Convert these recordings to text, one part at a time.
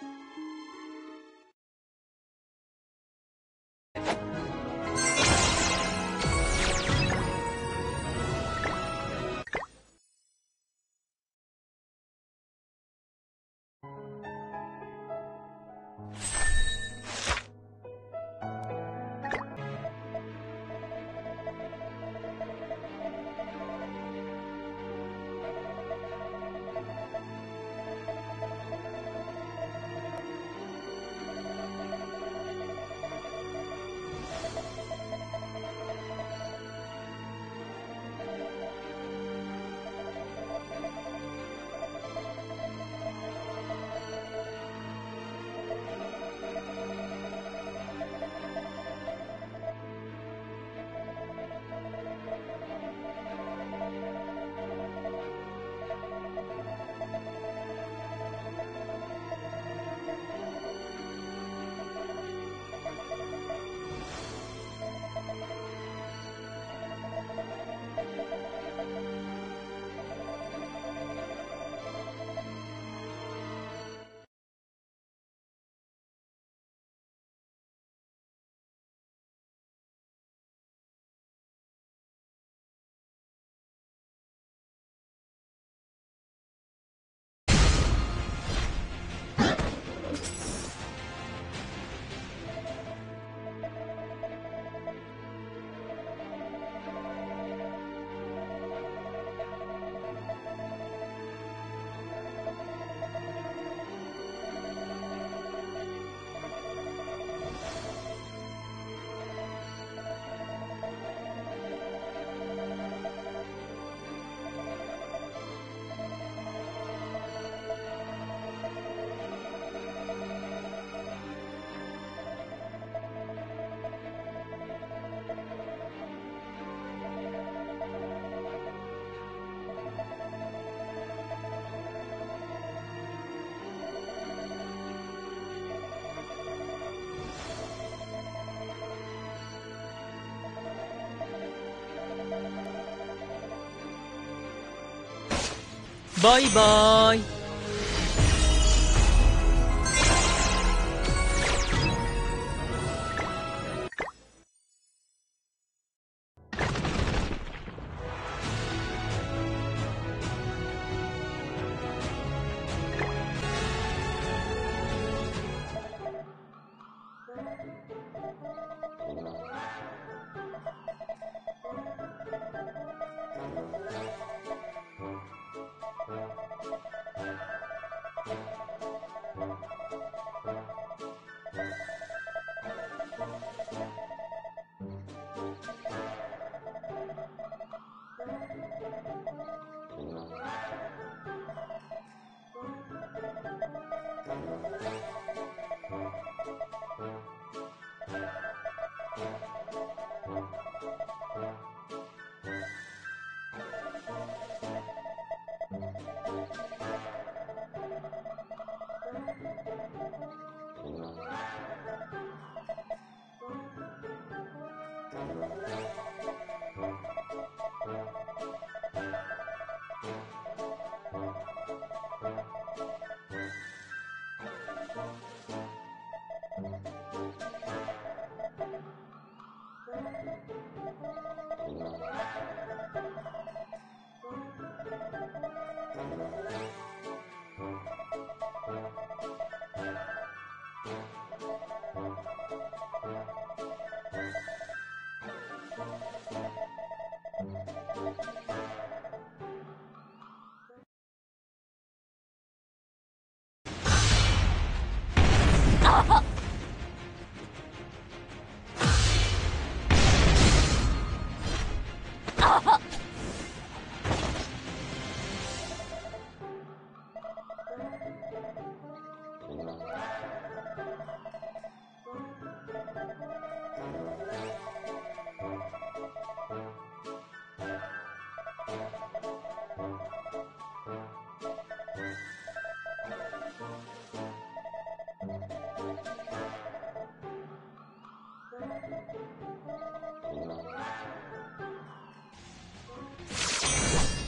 バイバーイ。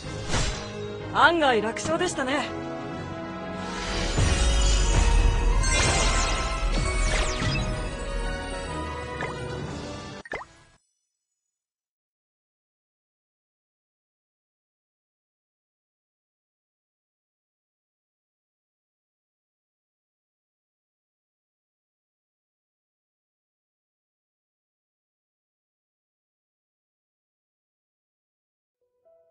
案外楽勝でしたね。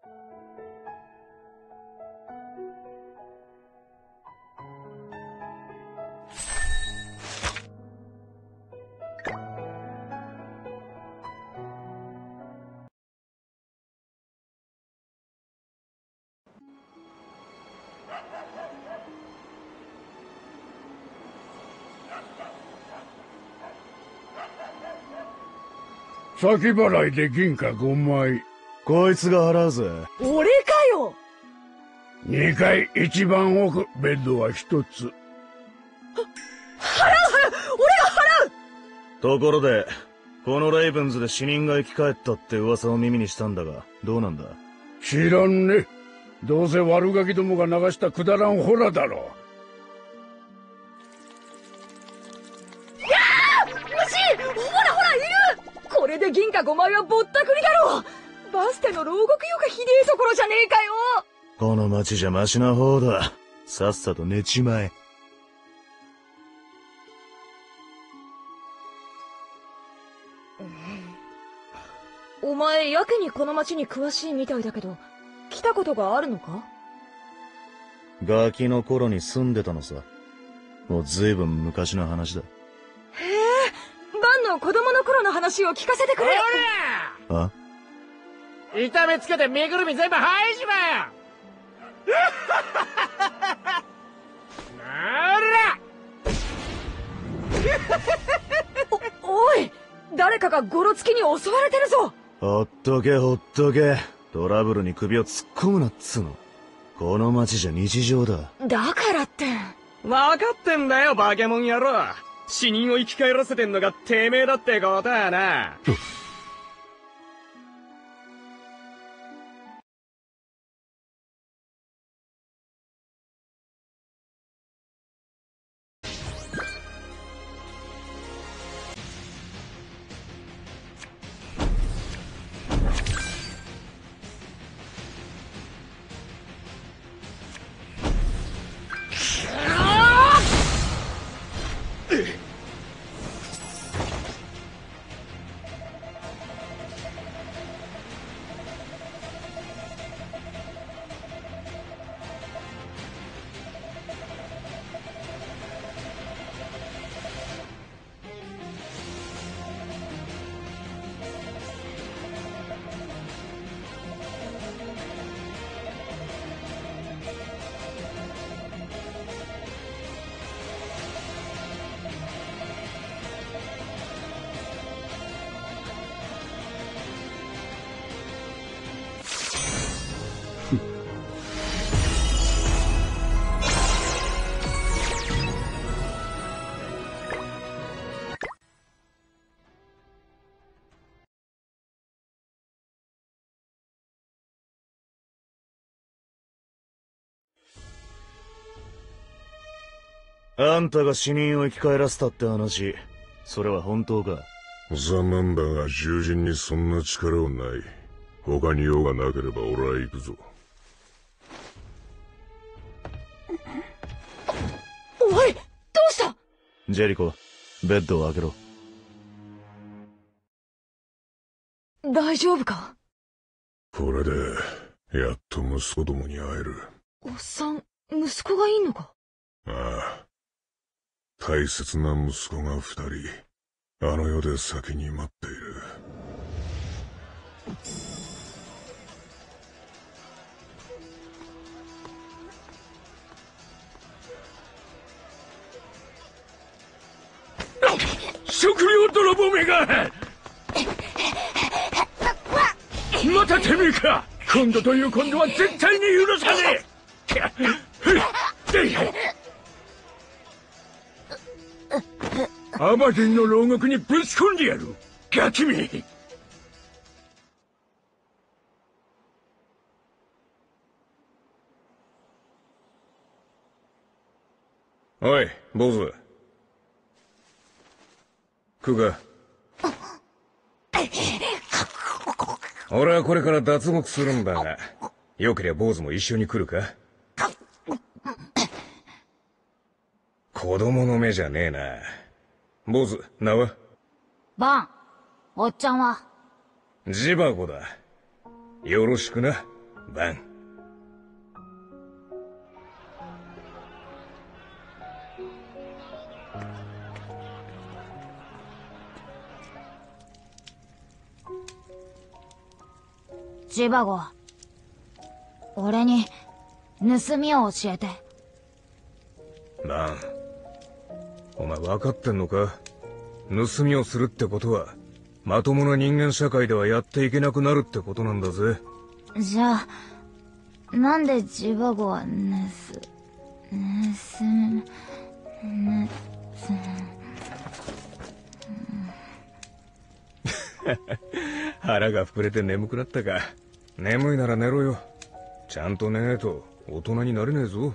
先払いで銀貨5枚。 こいつが払うぜ。 俺かよ。 2階一番奥、ベッドは1つ。 払う俺が払う。 ところで、このレイブンズで死人が生き返ったって噂を耳にしたんだが、どうなんだ？ 知らんね。どうせ悪ガキどもが流したくだらんホラだろ。 虫！ほらいる！これで銀貨5枚はぼったくりだろ。バステの牢獄よがひでえところじゃねえかよ。 この町じゃマシな方だ。さっさと寝ちまえ。 お前やけにこの町に詳しいみたいだけど、来たことがあるのか？ ガキの頃に住んでたのさ。もうずいぶん昔の話だ。 へえ、バンの子供の頃の話を聞かせてくれ。 あ？ 痛めつけて身ぐるみ全部剥いじまえ。ならおい、誰かがゴロつきに襲われてるぞ。 ほっとけ。トラブルに首を突っ込むなっつうの。この町じゃ日常だ。 だからって。 わかってんだよ、バケモン野郎。死人を生き返らせてんのがてめえだってことやな。 あんたが死人を生き返らせたって話、それは本当か？ 残念だが獣人にそんな力はない。他に用がなければ俺は行くぞ。 おい、どうした？ ジェリコ、ベッドを開けろ。 大丈夫か？ これでやっと息子どもに会える。 おっさん、息子がいんのか？ ああ、大切な息子が2人あの世で先に待っている。 食料泥棒めが！またてめえか！今度という今度は絶対に許さねえ！アバディンの牢獄にぶち込んでやる！ガキめ！ おい、坊主。食うか？俺はこれから脱獄するんだが、よけりゃ坊主も一緒に来るか？子供の目じゃねえな。坊主、名は？ バン。おっちゃんは？ ジバゴだ。よろしくな。 バン。 ジバゴ、俺に盗みを教えて。 バン、お前分かってんのか？盗みをするってことはまともな人間社会ではやっていけなくなるってことなんだぜ。 じゃあなんでジバゴは腹が膨れて眠くなったか。眠いなら寝ろよ。ちゃんと寝ねえと大人になれねえぞ。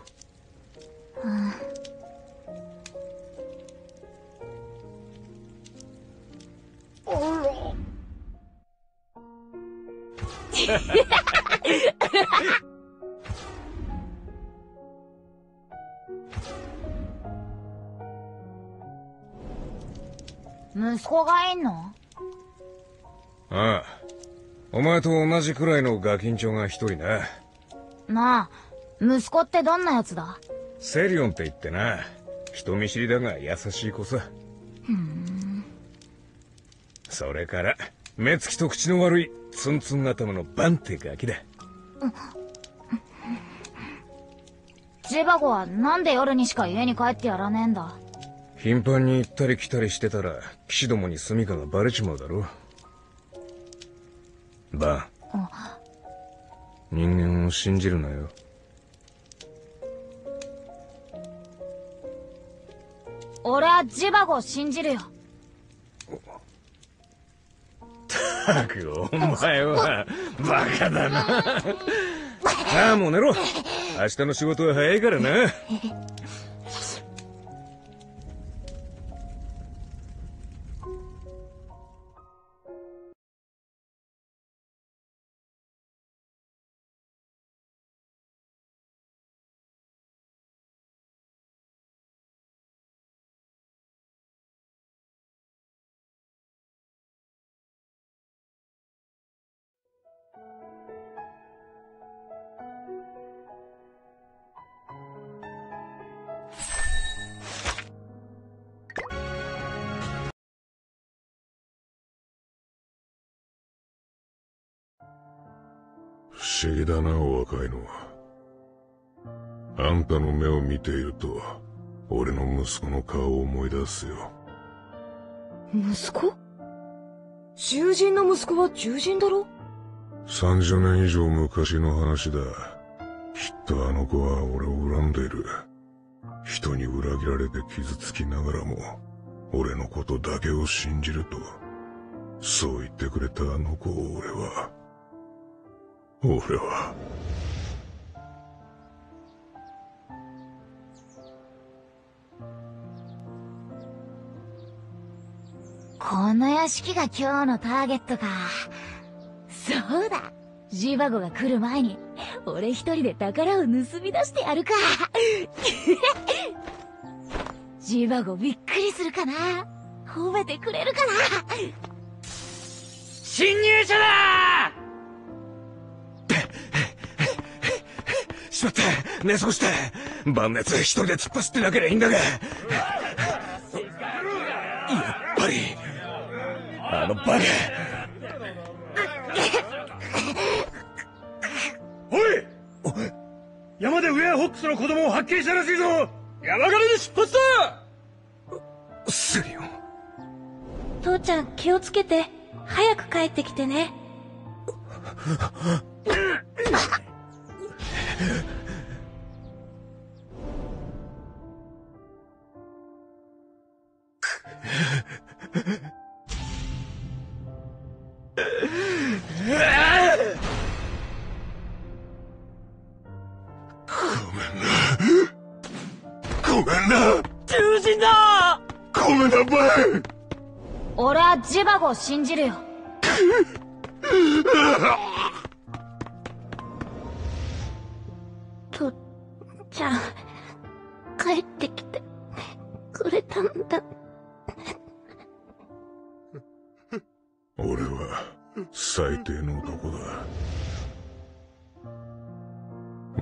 息子がいんの？ ああ、お前と同じくらいのガキンチョが一人な。 なあ、息子ってどんなやつだ？ セリオンって言ってな、人見知りだが優しい子さ。それから目つきと口の悪いツンツン頭のバンってガキだ。 ジバゴはなんで夜にしか家に帰ってやらねえんだ？ 頻繁に行ったり来たりしてたら騎士どもに住処がバレちまうだろ。バン、人間を信じるなよ。 俺はジバゴを信じるよ。 ったくお前はバカだな。さあもう寝ろ。明日の仕事は早いからな。 不思議だな、お若いのは。あんたの目を見ていると俺の息子の顔を思い出すよ。 息子？獣人の息子は獣人だろ ？30年以上昔の話だ。きっとあの子は俺を恨んでいる。人に裏切られて傷つきながらも俺のことだけを信じると、そう言ってくれたあの子を俺はこの屋敷が今日のターゲットか。そうだ、ジバゴが来る前に俺一人で宝を盗み出してやるか。ジバゴびっくりするかな？褒めてくれるかな？ 侵入者だ！ しまった、寝過ごした。晩熱一人で突っ走ってなければいいんだが。やっぱりあのバカ。 おい！山でウェアホックスの子供を発見したらしいぞ！山狩りに出発だ！ セリオン。 父ちゃん気をつけて。早く帰ってきてね。 ごめんな。 獣人だ！ ごめんな、バン。 俺はジバゴを信じるよ。 父ちゃん帰ってきてくれたんだ。 俺は最低の男だ。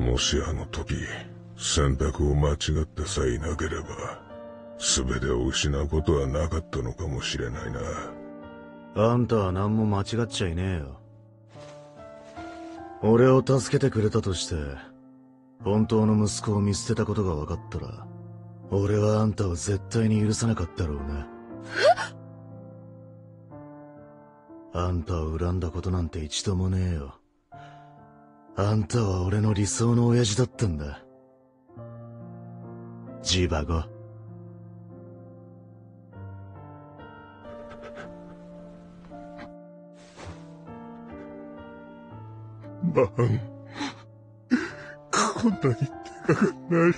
もしあの時、選択を間違ってさえいなければ、全てを失うことはなかったのかもしれないな。 あんたは何も間違っちゃいねえよ。俺を助けてくれたとして、本当の息子を見捨てたことが分かったら、俺はあんたを絶対に許さなかったろうな。あんたを恨んだことなんて一度もねえよ。あんたは俺の理想の親父だったんだ。ジバゴ。 バン、こんなにでかくなりやがって。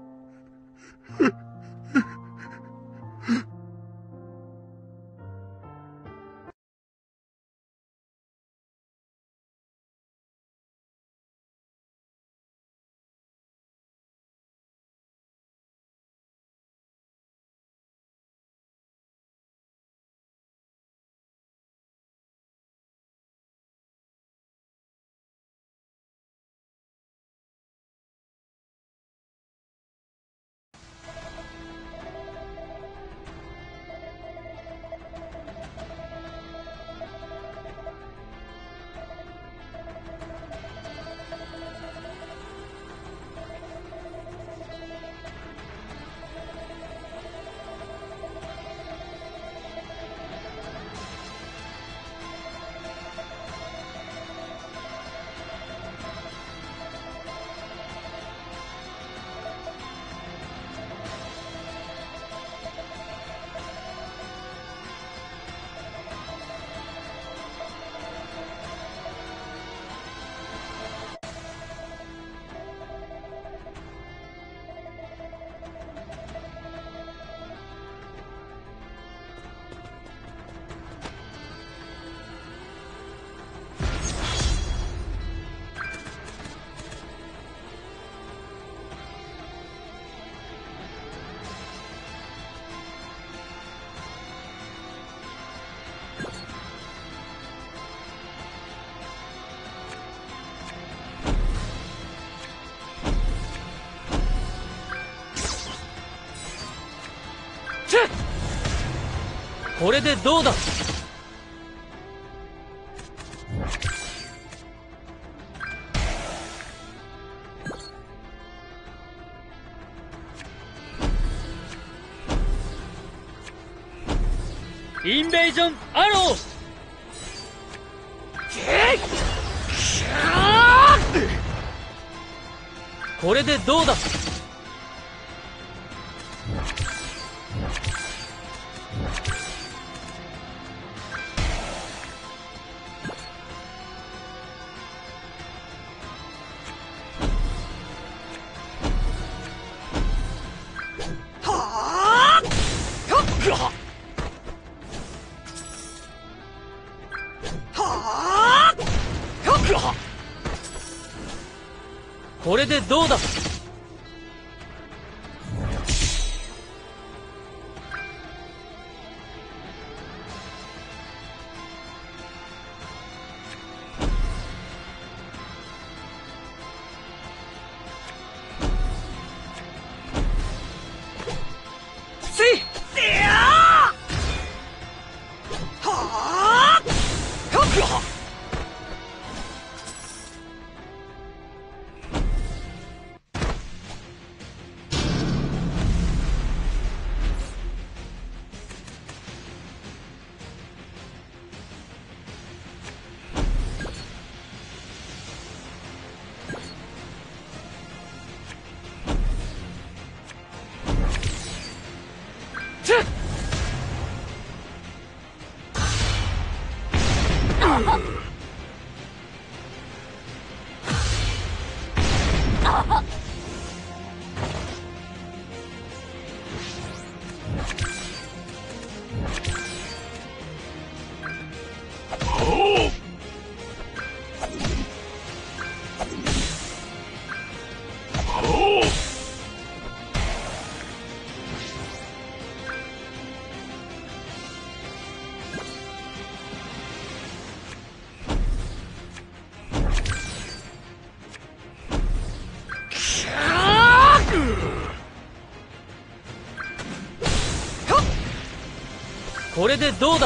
これでどうだ。インベージョンアロー。これでどうだ。これでどうだ。 これでどうだ。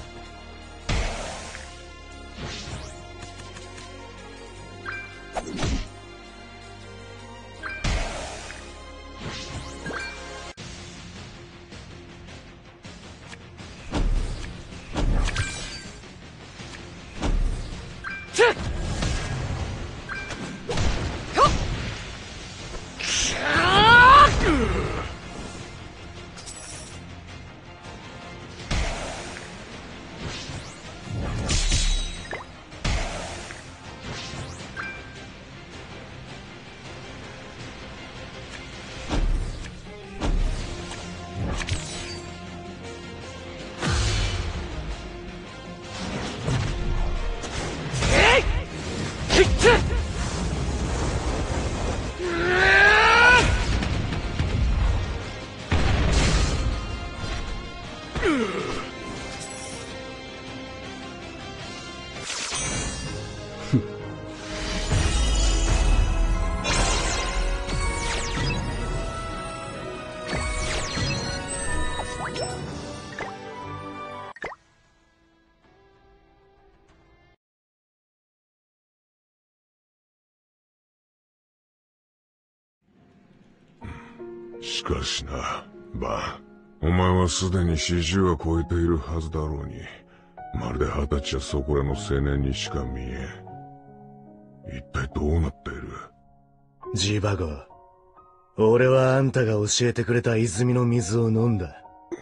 しかしな、バン。お前はすでに40は超えているはずだろうに、まるで20歳やそこらの青年にしか見えん。一体どうなっている？ ジバゴ、俺はあんたが教えてくれた泉の水を飲んだ。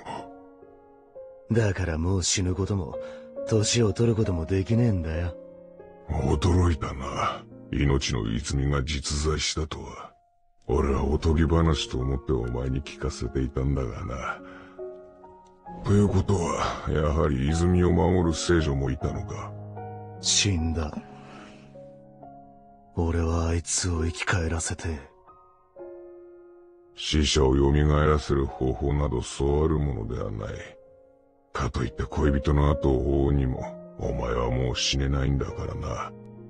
だからもう死ぬことも、年を取ることもできねえんだよ。 驚いたな。命の泉が実在したとは。俺はおとぎ話と思ってお前に聞かせていたんだがな。ということは、やはり泉を守る聖女もいたのか。 死んだ。俺はあいつを生き返らせて。 死者を蘇らせる方法などそうあるものではない。かといって恋人の後を追うにも、お前はもう死ねないんだからな。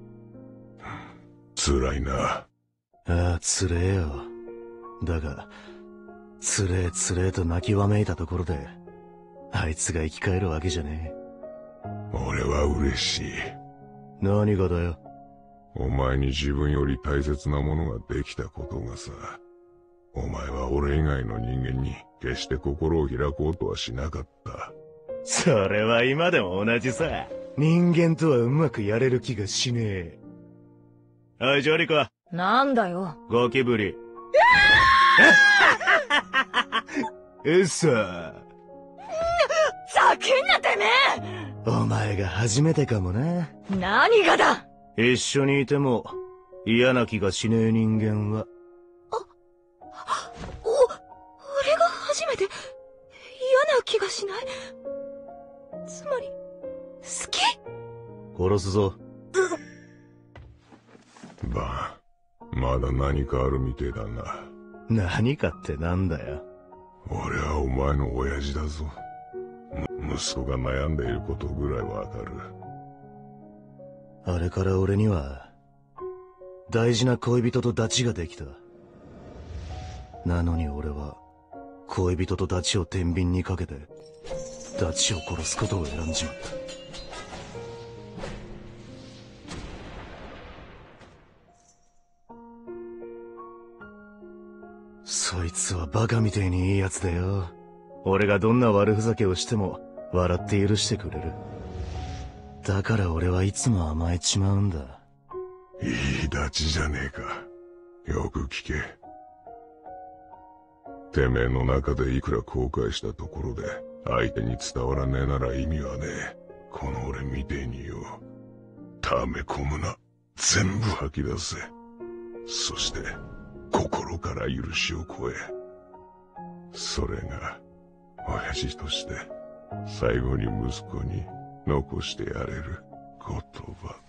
辛いな。 ああ、つれえよ。だが、つれえつれえと泣きわめいたところで、あいつが生き返るわけじゃねえ。俺は嬉しい。 何がだよ。 お前に自分より大切なものができたことがさ。お前は俺以外の人間に決して心を開こうとはしなかった。 それは今でも同じさ。人間とはうまくやれる気がしねえ。おい、ジョリコ。 なんだよ。 ゴキブリ。嘘。 ざけんなてめえ！ お前が初めてかもな。 何がだ！ 一緒にいても嫌な気がしねえ人間は。 俺が初めて嫌な気がしない。つまり、好き？ 殺すぞ。 バン、まだ何かあるみてえだな。 何かってなんだよ。 俺はお前の親父だぞ。息子が悩んでいることぐらいわかる。 あれから俺には大事な恋人とダチができた。なのに俺は恋人とダチを天秤にかけてダチを殺すことを選んじまった。そいつはバカみてえにいいやつだよ。俺がどんな悪ふざけをしても笑って許してくれる。だから俺はいつも甘えちまうんだ。 いいダチじゃねえか。よく聞け。てめえの中でいくら後悔したところで相手に伝わらねえなら意味はねえ。この俺みてえによ。溜め込むな。全部吐き出せ。そして心から許しを超え。それが親父として最後に息子に残してやれる言葉。